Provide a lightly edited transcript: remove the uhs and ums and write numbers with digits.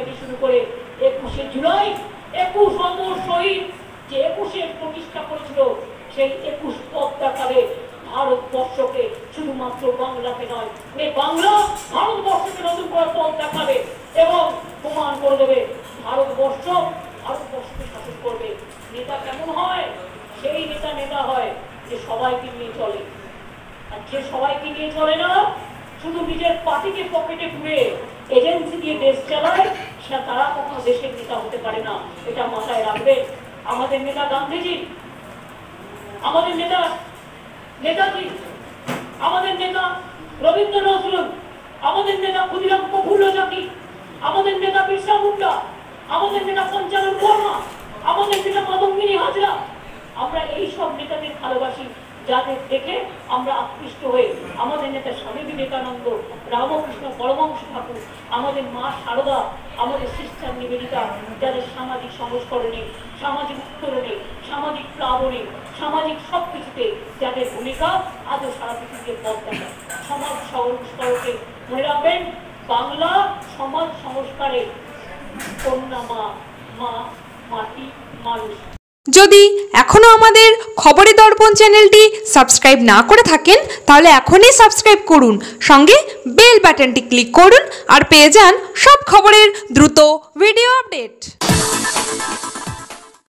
থেকে শুরু করে 21শে জুলাই 21 অমর শহীদ যে 21-এর প্রতিষ্ঠা করেছিল, সেই 21 পদ্মাকালে ভারতবর্ষকে শুধুমাত্র বাংলাকে নয়, এই বাংলা ভারতবর্ষকে নতুন করে পথ দেখাবে এবং প্রমাণ করে দেবে ভারতবর্ষকে শাসন করবে। নেতা কেমন হয়? সেই নেতা হয় যে সবাইকে নিয়ে চলে। আর যে সবাইকে নিয়ে চলে না, শুধু নিজের পার্টিকে পকেটে পুরে এজেন্সি দিয়ে দেশ চালায়, সে তারা কখনো দেশের নেতা হতে পারে না। এটা মাথায় রাখবেন। আমাদের নেতা গান্ধীজি, আমাদের নেতা নেতাজি, আমাদের নেতা রবীন্দ্রনাথ নজরুল, আমাদের নেতা ক্ষুদিরাম প্রফুল্ল চাকি, আমাদের নেতা বিরসা মুন্ডা, আমাদের নেতা পঞ্চানন বর্মা, আমাদের নেতা মাতঙ্গিনী হাজরা। আমরা এই সব নেতাদের ভালোবাসি, যাদের দেখে আমরা আকৃষ্ট হয়ে আমাদের নেতা স্বামী বিবেকানন্দ, রামকৃষ্ণ পরমহংস ঠাকুর, আমাদের মা সারদা, আমাদের সিস্টার নিবেদিতা, যাদের সামাজিক সংস্করণে, সামাজিক উত্তরণে, সামাজিক প্লাবনে, সামাজিক সবকিছুতে যাদের ভূমিকা আজও সারা পৃথিবীকে পথ দেখায়। সমাজ সংস্কারকে মনে রাখবেন, বাংলা সমাজ সংস্কারে কন্যা মা, মাটি, মানুষ। যদি এখনও আমাদের খবরের দর্পণ চ্যানেলটি সাবস্ক্রাইব না করে থাকেন, তাহলে এখনই সাবস্ক্রাইব করুন, সঙ্গে বেল বাটনটি ক্লিক করুন আর পেয়ে যান সব খবরের দ্রুত ভিডিও আপডেট।